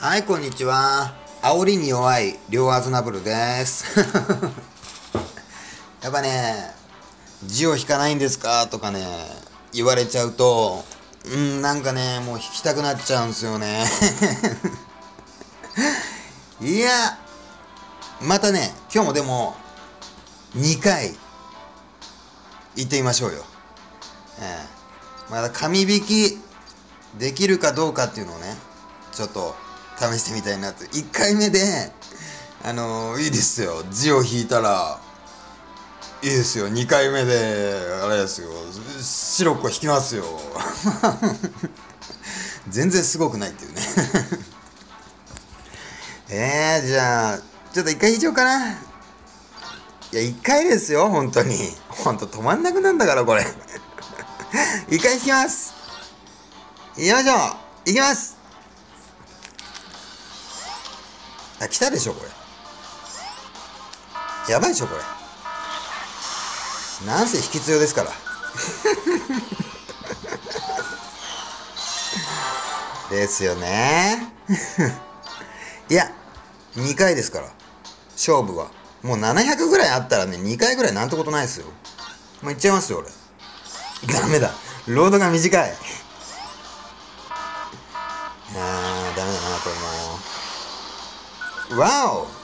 はい、こんにちは。煽りに弱い両アズナブルです。やっぱね、字を引かないんですかとかね、言われちゃうと、なんかね、もう引きたくなっちゃうんですよね。いや、またね、今日もでも、2回、言ってみましょうよ。まだ紙引きできるかどうかっていうのをね、ちょっと試してみたいなと。1回目で、いいですよ。字を引いたら、いいですよ。2回目で、あれですよ。白子引きますよ。全然すごくないっていうね。じゃあ、ちょっと1回引いちゃおうかな。いや、1回ですよ、本当に。本当止まんなくなんだから、これ。1回引きます。行きましょう。行きます。あ、来たでしょ、これ。やばいでしょ、これ。なんせ引き強ですから。ですよね。いや、2回ですから。勝負は。もう700ぐらいあったらね、2回ぐらいなんてことないですよ。もういっちゃいますよ、俺。ダメだ。ロードが短い。ダメだな、これもう。わお。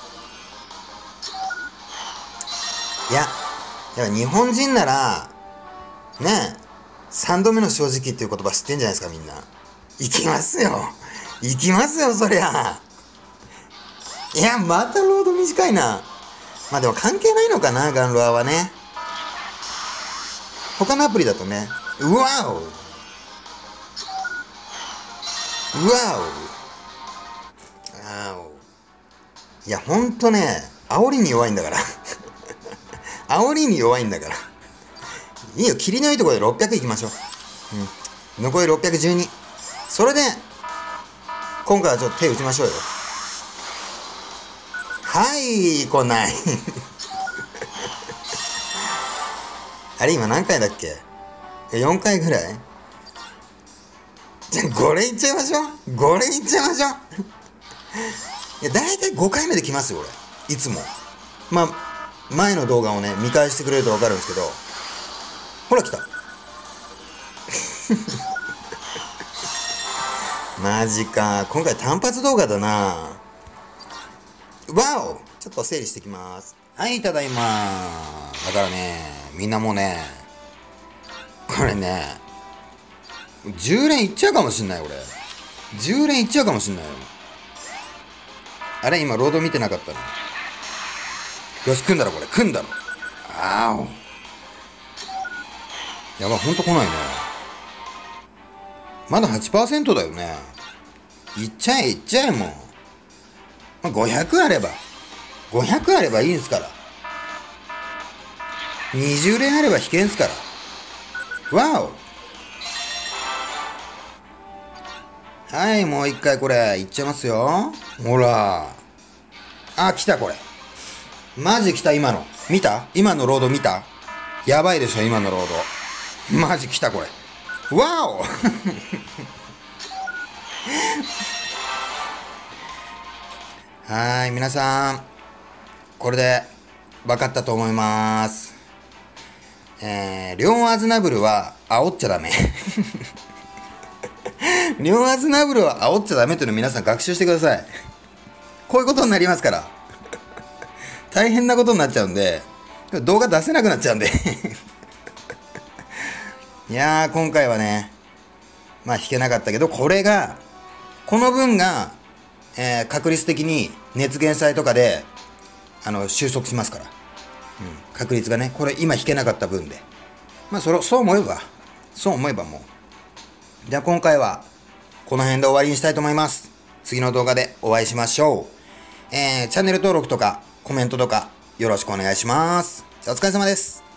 いや、やっぱ日本人なら、ねえ、3度目の正直っていう言葉知ってんじゃないですか、みんな。行きますよ。行きますよ、そりゃ。いや、またロード短いな。まあでも関係ないのかな、ガンロアはね。他のアプリだとね、うわお、うわお、あお。いや、ほんとね、煽りに弱いんだから。煽りに弱いんだから。いいよ、霧のいいところで600いきましょう。残り612。それで、今回はちょっと手打ちましょうよ。はい、来ない。あれ、今何回だっけ ?4 回ぐらい。じゃあ5連いっちゃいましょう。5連いっちゃいましょう。いや、だいたい5回目で来ますよ、俺。いつも。まあ、前の動画をね、見返してくれると分かるんですけど、ほら来た。マジか。今回単発動画だな。わお、ちょっと整理してきます。はい、ただいま。だからね、みんなもうね、これね、10連いっちゃうかもしんない、俺。10連いっちゃうかもしんないよ。あれ、今、ロード見てなかったな。よし、組んだろ、これ。組んだろ。あお。やばい、ほんと来ないね。まだ 8% だよね。いっちゃえ、いっちゃえ、もう。まあ、500あれば。500あればいいんすから。20連あれば引けんすから。わお。はい、もう一回これ、いっちゃいますよ。ほら。あ、来た、これ。マジ来た、今の。見た？今のロード見た？やばいでしょ、今のロード。マジ来た、これ。わお。はい、皆さん。これで、分かったと思います。両アズナブルは煽っちゃダメ。両アズナブルは煽っちゃダメというのを皆さん学習してください。こういうことになりますから。大変なことになっちゃうんで、動画出せなくなっちゃうんで。いやー、今回はね、まあ弾けなかったけど、この分が、確率的に熱源祭とかで、収束しますから。確率がね、これ今弾けなかった分で。まあ、そう思えばもう。じゃあ今回は、この辺で終わりにしたいと思います。次の動画でお会いしましょう。チャンネル登録とか、コメントとか、よろしくお願いします。じゃあお疲れ様です。